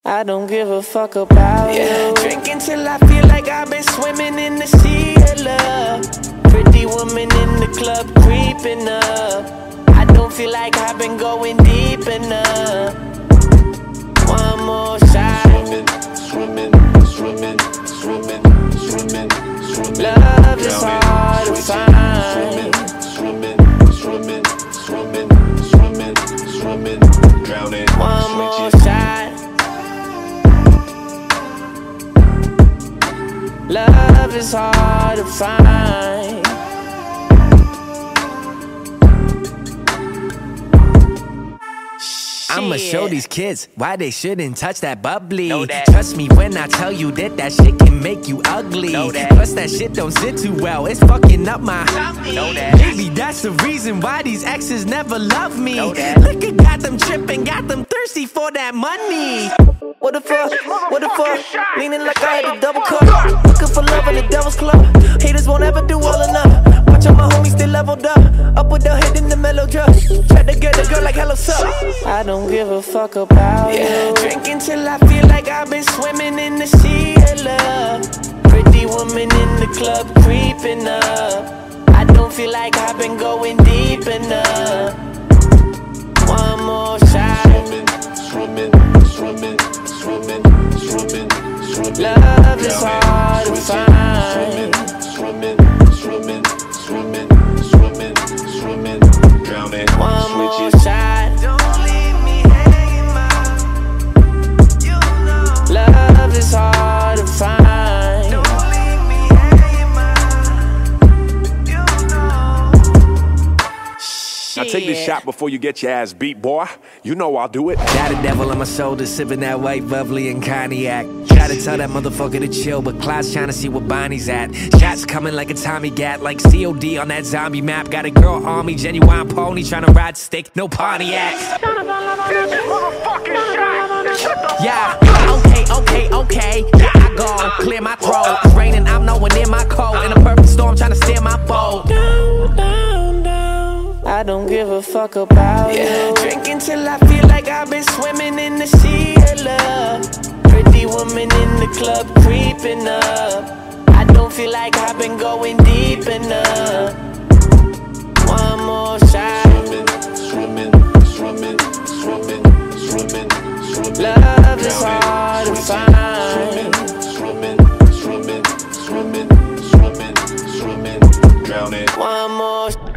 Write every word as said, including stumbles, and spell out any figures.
I don't give a fuck about yeah. you. Drinking till I feel like I've been swimming in the sea of love. Pretty woman in the club creeping up. I don't feel like I've been going deep enough. One more shot. Swimming, swimming, swimming, swimming, swimming, swimming. Love is hard to find. Swimming, swimming, swimming, swimming, swimming, drowning. One more shot. Love is hard to find. I'ma show these kids why they shouldn't touch that bubbly. Trust me when I tell you that that shit can make you ugly. That. Plus that shit don't sit too well, it's fucking up my that. Maybe that's the reason why these exes never love me. Look at got them tripping, got them thirsty for that money. What the fuck, what the fuck, leaning like I had a double cup. Looking for love in the devil's club. Haters won't ever do well enough. Watch out, my homies still leveled up. Up with the head in the mellow drug. Tried to get a girl like hello sup. I don't give a fuck about yeah. you. Drinking till I feel like I've been swimming in the sea of love. Pretty woman in the club creeping up. I don't feel like I've been going deep enough. One more shot. Swimming, swimming, swimming, swimming, swimming, swimming. Love is hard to find. Swimming, swimming, swimming, swimming, swimming, drowning. One more shot. Don't leave me hanging, man. You know. Love is hard to find. Don't leave me hanging, man. You know. Now take this shot before you get your ass beat, boy. You know I'll do it. Got a devil on my shoulder, sipping that white bubbly and cognac. Try to tell that motherfucker to chill, but Clyde's trying to see where Bonnie's at. Shots coming like a Tommy Gat, like C O D on that zombie map. Got a girl on me, genuine pony, trying to ride stick, no Pontiac. Yeah, okay, okay, okay. Yeah, I go, clear my throat. It's raining, I'm nowhere near my coat. In a perfect storm, trying to steer my boat. Down, down, down. I don't give a fuck about yeah. you. Drinking till I feel like I've been swimming in the sea of love. Pretty woman in the club creeping up. I don't feel like I've been going deep enough. One more shot. Swimming, swimming, swimming, swimming, swimming, swimming. Love is hard to find. Swimming, swimming, swimming, swimming, swimming, swimming, drowning. One more.